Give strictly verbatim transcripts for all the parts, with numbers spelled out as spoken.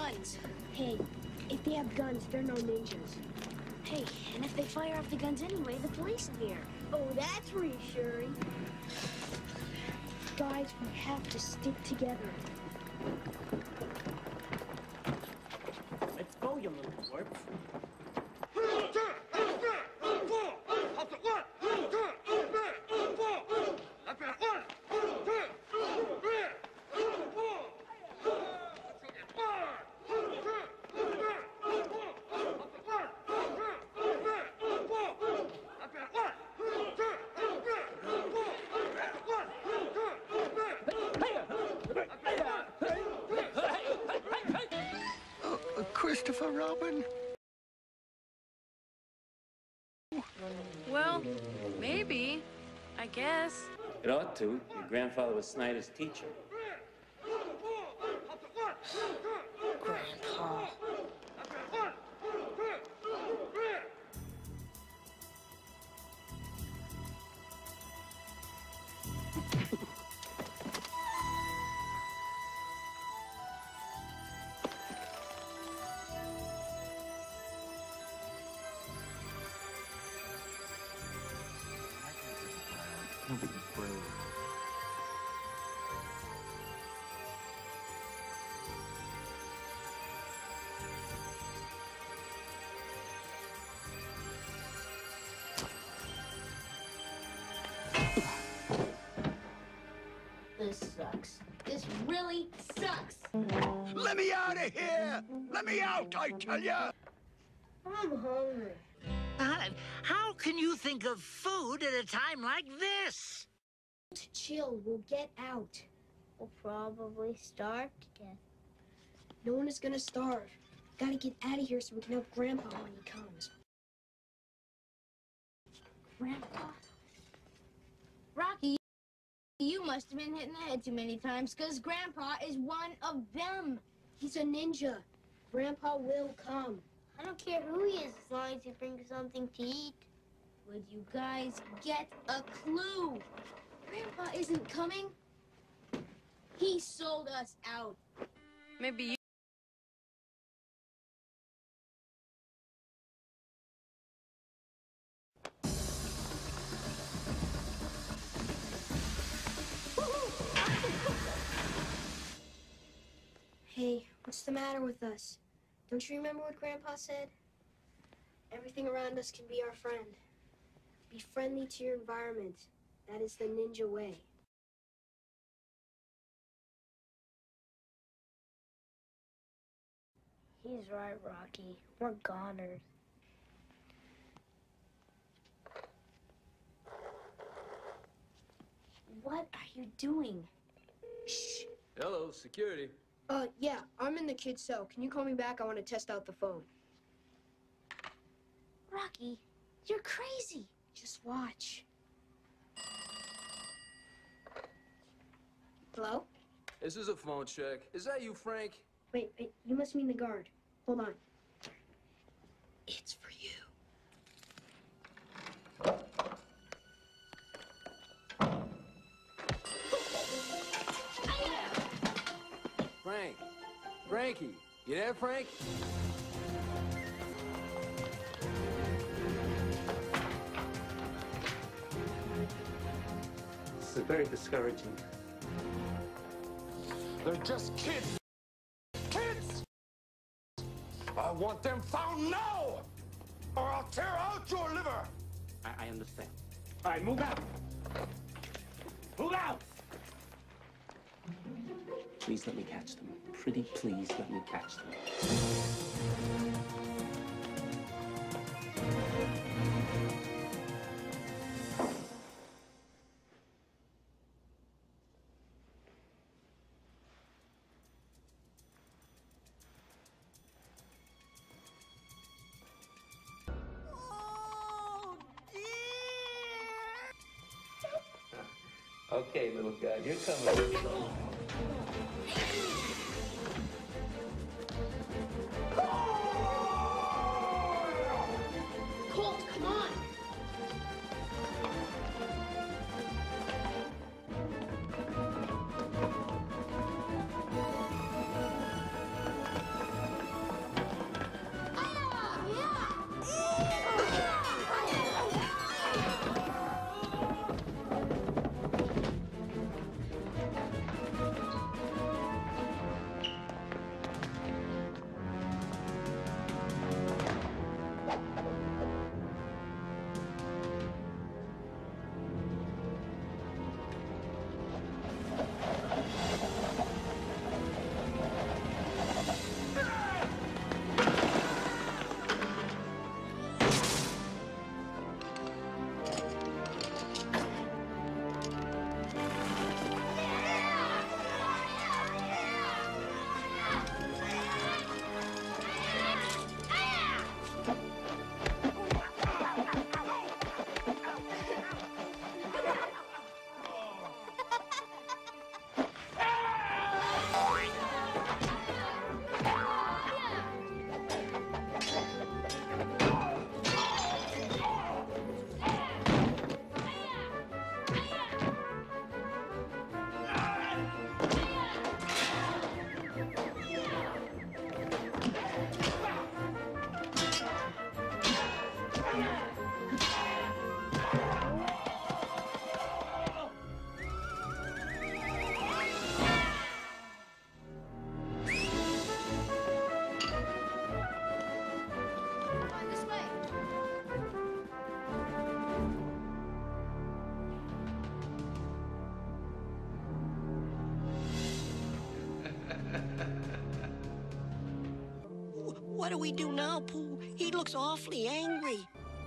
guns. Hey, if they have guns, they're no ninjas. Hey, and if they fire off the guns anyway, the police are here. Oh, that's reassuring. Guys, we have to stick together. Let's go, you little twerps. Christopher Robin? Well, maybe. I guess. It ought to. Your grandfather was Snider's teacher. Grandpa. Nobody's brave. This sucks. This really sucks. Let me out of here! Let me out, I tell ya! I'm hungry. God, how can you think of food at a time like this? Chill, we'll get out. We'll probably starve to death. No one is gonna starve. Gotta get out of here so we can help Grandpa when he comes. Grandpa? Rocky, you must have been hit in the head too many times, because Grandpa is one of them. He's a ninja. Grandpa will come. I don't care who he is, as long as he brings something to eat. Would you guys get a clue? Grandpa isn't coming. He sold us out. Maybe you. Hey, what's the matter with us? Don't you remember what Grandpa said? Everything around us can be our friend. Be friendly to your environment. That is the ninja way. He's right, Rocky. We're goners. What are you doing? Shh. Hello, security. Uh, yeah, I'm in the kid's cell. Can you call me back? I want to test out the phone. Rocky, you're crazy. Just watch. Hello? This is a phone check. Is that you, Frank? Wait, wait, you must mean the guard. Hold on. It's for you. Frank. Frankie. You there, Frank? This is very discouraging. They're just kids. Kids! I want them found now! Or I'll tear out your liver! I, I understand. All right, move out! Move out! Please let me catch them. Pretty please let me catch them. Oh, dear! Okay, little guy, you're coming. Colt, come on! What do we do now, Pooh? He looks awfully angry.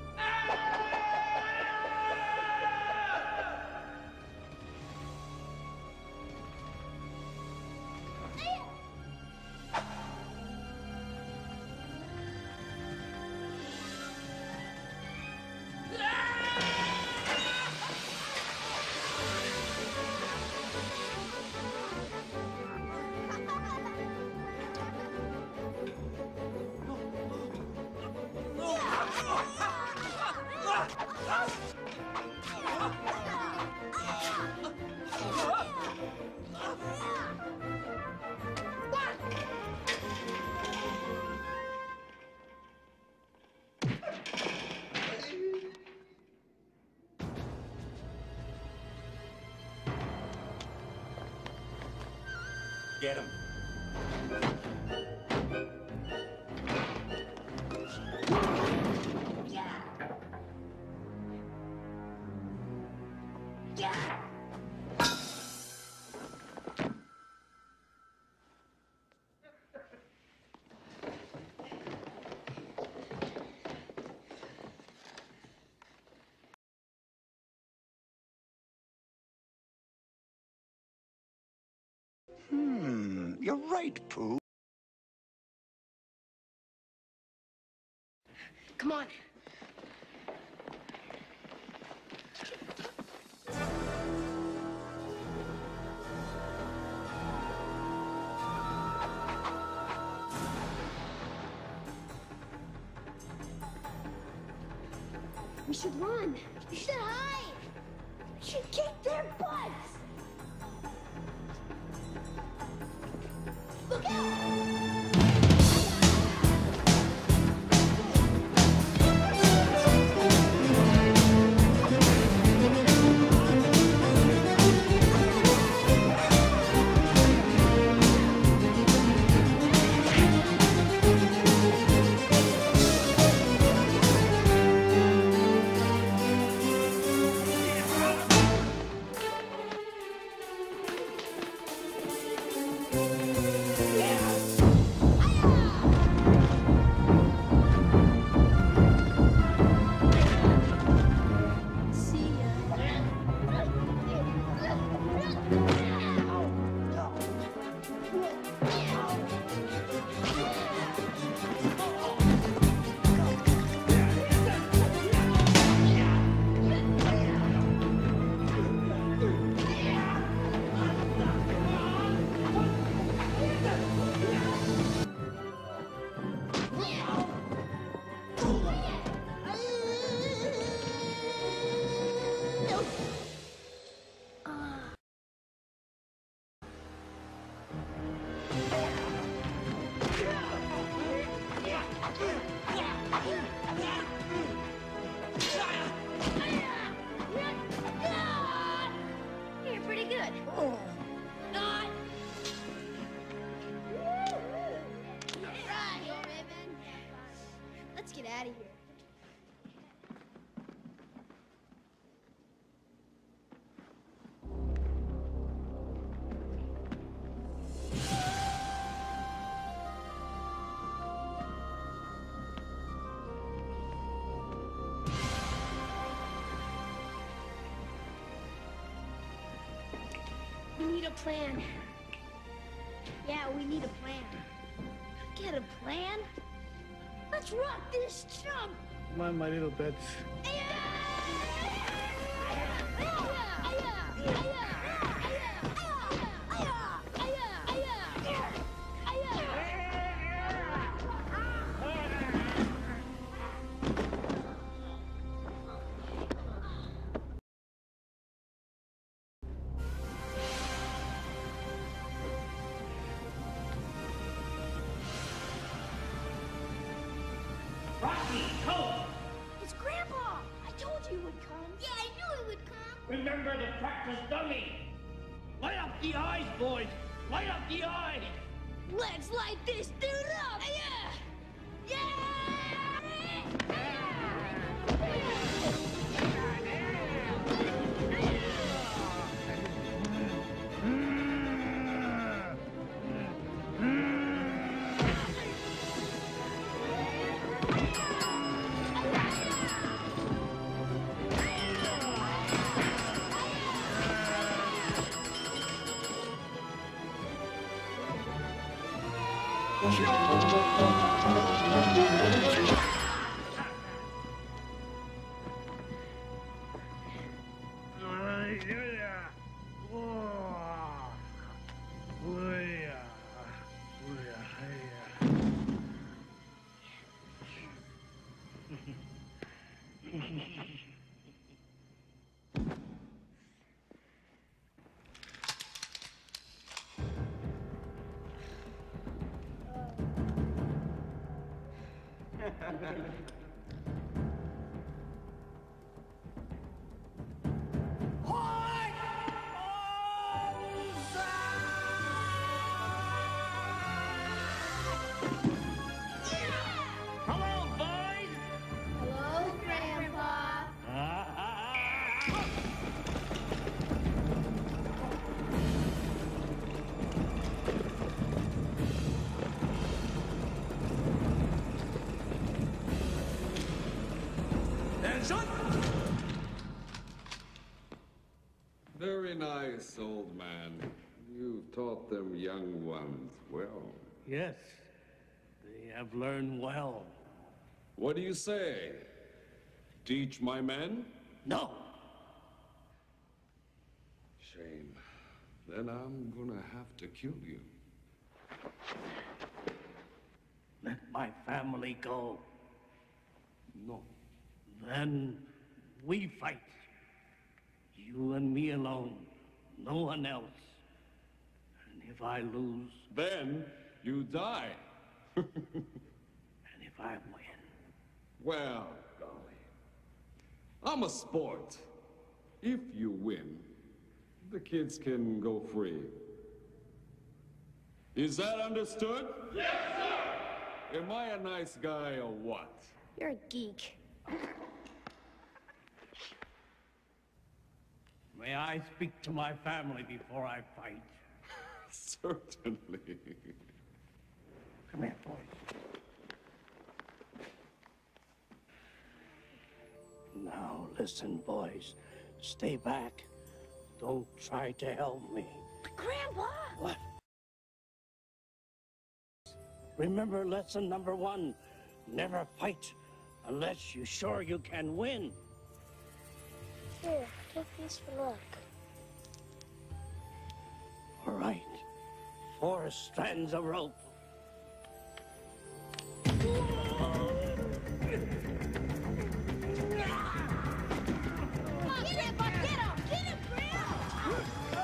Get him. Hmm, you're right, Pooh. Come on. We should run. We should hide. We should kick their butts. Look out! You're pretty good. Not. Right, Raven. Let's get out of here. We need a plan. Yeah, we need a plan. Get a plan? Let's rock this jump. Come on, my little pets. Rocky, go! It's Grandpa. I told you he would come. Yeah, I knew he would come. Remember the practice dummy. Light up the eyes, boys. Light up the eyes. Let's light this dude up. Yeah. Hello, boys. Hello, Grandpa. Very nice, old man. You taught them young ones well. Yes, they have learned well. What do you say? Teach my men? No, Shame. Then I'm gonna have to kill you. let my family go. No. Then we fight. You and me alone, no one else. And if I lose, Then you die. and if I win, Well, golly. I'm a sport. If you win, the kids can go free. Is that understood? Yes, sir! Am I a nice guy or what? You're a geek. may I speak to my family before I fight? Certainly. Come here, boys. Now, listen, boys. Stay back. Don't try to help me. Grandpa! What? Remember lesson number one. Never fight unless you're sure you can win. Here, take these for luck. All right. Four strands of rope. Come on, Grandpa, get him! Get him, Grandpa!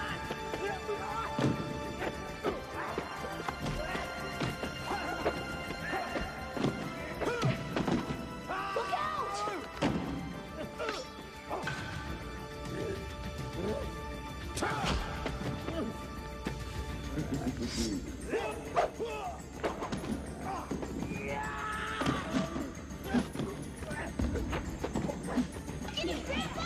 Look out! Get him, Grandpa!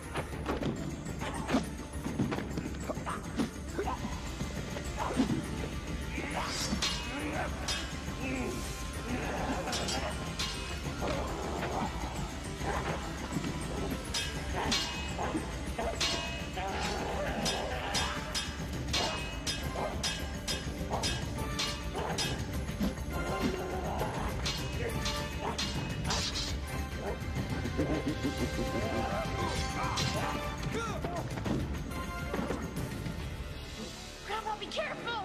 Grandpa, be careful!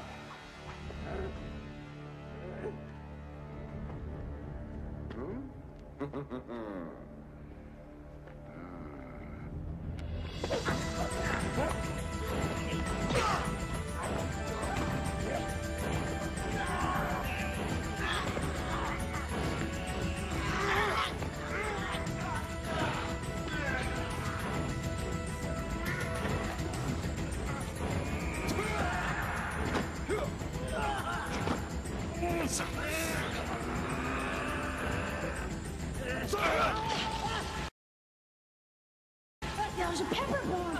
That was a pepper bomb!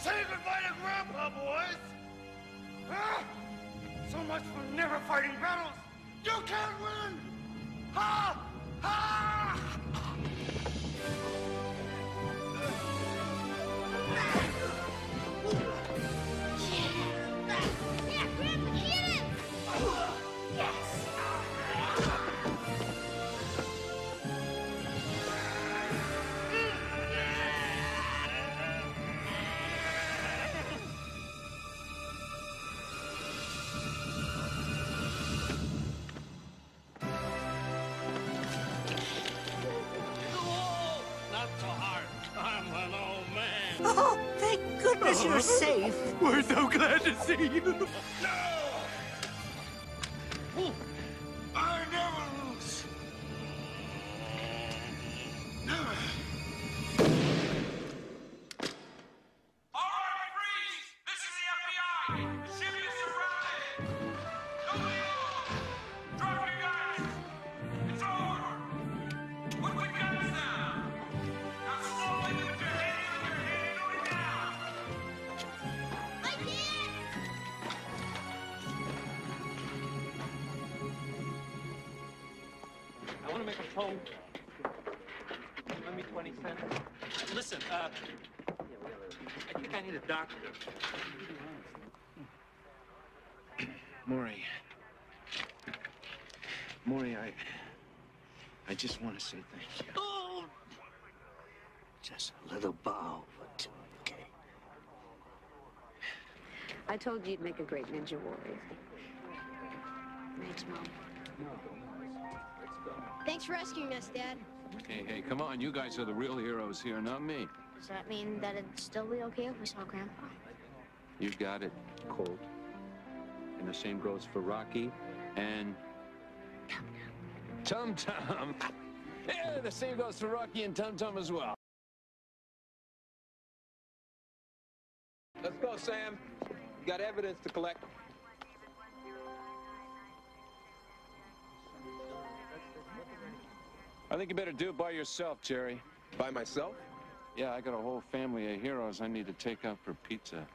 Say goodbye to Grandpa, boys! Ah! So much for never fighting battles! You can't win! Ha! Ha! Yeah, Grandpa, hit him! Yes! Not so hard. I'm an old man. Oh, thank goodness you're safe. We're so glad to see you. No! I never lose. Never. All right, freeze! This is the F B I! The ship is surrounded! Nobody move! Drop your guns! It's over! Put the guns down! Now slowly lift your hand with your hand going down! I did! I want to make a phone. Lend me twenty cents. Listen, uh, I think I need a doctor. Maury. Maury, I... I just want to say thank you. Oh, Just a little bow or two, okay? I told you you'd make a great ninja warrior. Thanks, Mom. Thanks for rescuing us, Dad. Hey, hey, come on. You guys are the real heroes here, not me. Does that mean that it'd still be okay if we saw Grandpa? You got it, Colt. And the same goes for Rocky and... Tum Tum. Yeah, the same goes for Rocky and Tum Tum as well. Let's go, Sam. You got evidence to collect. I think you better do it by yourself, Jerry. By myself? Yeah, I got a whole family of heroes I need to take out for pizza.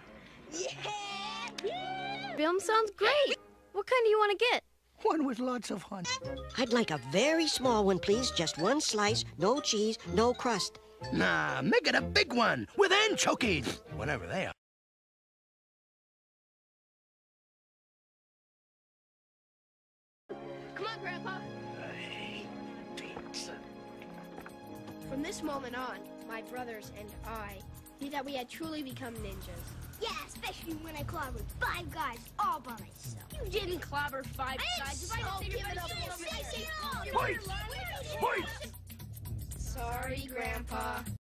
Film sounds great. What kind do you want to get? one with lots of honey. I'd like a very small one, please. Just one slice, no cheese, no crust. Nah, make it a big one with anchovies, whatever they are. Come on, Grandpa. From this moment on, my brothers and I knew that we had truly become ninjas. Yeah, especially when I clobbered five guys all by myself. You didn't clobber five I guys. didn't If I so didn't give give it it up, up, you you say say so. so. Fight! Sorry, Grandpa.